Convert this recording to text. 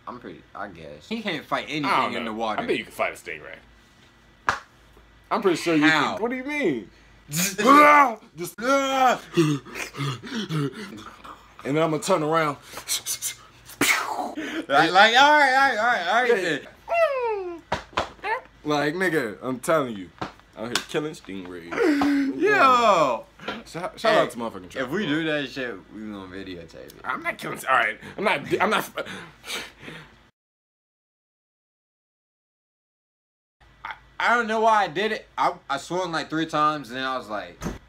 I'm pretty. I guess he can't fight I anything don't know. in the water. I bet you can fight a stingray. I'm pretty sure you How? can. What do you mean? Just and then I'm gonna turn around. like, all right. Then. Like, nigga, I'm telling you, I'm here killing stingrays. Yo. Shout out to motherfucking Trevor. If we do that shit, we gonna videotape it. I'm not killing. All right, I'm not. I don't know why I did it. I swung like 3 times and then I was like.